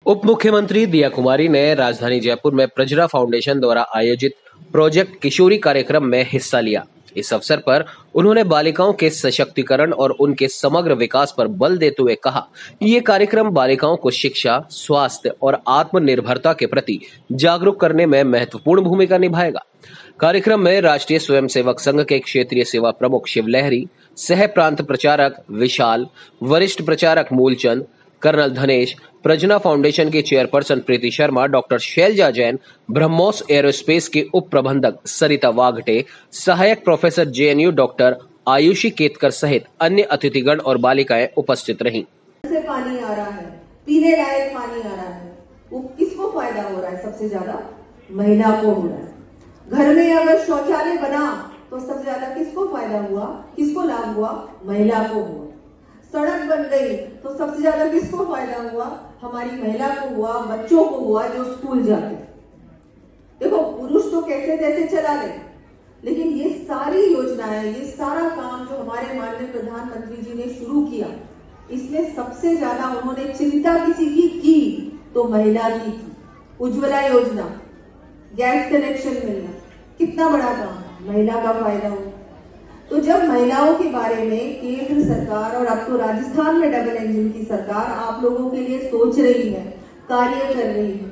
उप मुख्यमंत्री दिया कुमारी ने राजधानी जयपुर में प्रजरा फाउंडेशन द्वारा आयोजित प्रोजेक्ट किशोरी कार्यक्रम में हिस्सा लिया। इस अवसर पर उन्होंने बालिकाओं के सशक्तिकरण और उनके समग्र विकास पर बल देते हुए कहा कि ये कार्यक्रम बालिकाओं को शिक्षा, स्वास्थ्य और आत्मनिर्भरता के प्रति जागरूक करने में महत्वपूर्ण भूमिका निभाएगा। कार्यक्रम में राष्ट्रीय स्वयंसेवक संघ के क्षेत्रीय सेवा प्रमुख शिवलहरी, सह प्रांत प्रचारक विशाल, वरिष्ठ प्रचारक मूलचंद, कर्नल धनेश, प्रजना फाउंडेशन की chairperson Preeti Sharma, doctor Shailaja Jain, BrahMos aerospace के उप प्रबंधक सरिता वाघटे, सहायक professor JNU doctor Ayushi Ketkar सहित अन्य अतिथिगण और बालिकाएं उपस्थित रहीं। से पानी आ रहा है, पीने लायक पानी आ रहा है, वो किसको फायदा हो रहा है? सबसे ज्यादा महिला को हो रहा है। घर में अगर शौचालय बना तो सबसे ज्यादा किसको फायदा हुआ, किसको लाभ हुआ? महिला को हुआ। सड़क बन गई तो सबसे ज्यादा किसको फायदा हुआ? हमारी महिला को हुआ, बच्चों को हुआ जो स्कूल जाते। देखो, पुरुष तो कैसे तैसे चला ले, लेकिन ये सारी योजनाएं, ये सारा काम जो हमारे माननीय प्रधानमंत्री जी ने शुरू किया, इसमें सबसे ज्यादा उन्होंने चिंता किसी की तो महिला की। उज्ज्वला योजना, गैस कनेक्शन मिलना, कितना बड़ा काम, महिला का फायदा हो। तो जब महिलाओं के बारे में केंद्र सरकार और अब तो राजस्थान में डबल इंजन की सरकार आप लोगों के लिए सोच रही है, कार्य कर रही है,